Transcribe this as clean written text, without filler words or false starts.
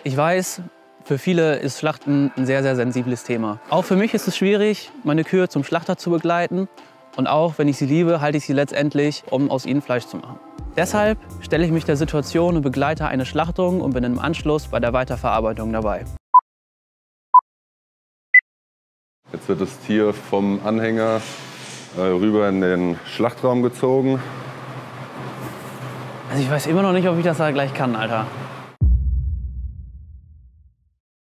Ich weiß, für viele ist Schlachten ein sehr, sehr sensibles Thema. Auch für mich ist es schwierig, meine Kühe zum Schlachter zu begleiten. Und auch wenn ich sie liebe, halte ich sie letztendlich, um aus ihnen Fleisch zu machen. Deshalb stelle ich mich der Situation und begleite eine Schlachtung und bin im Anschluss bei der Weiterverarbeitung dabei. Jetzt wird das Tier vom Anhänger rüber in den Schlachtraum gezogen. Also ich weiß immer noch nicht, ob ich das da gleich kann, Alter.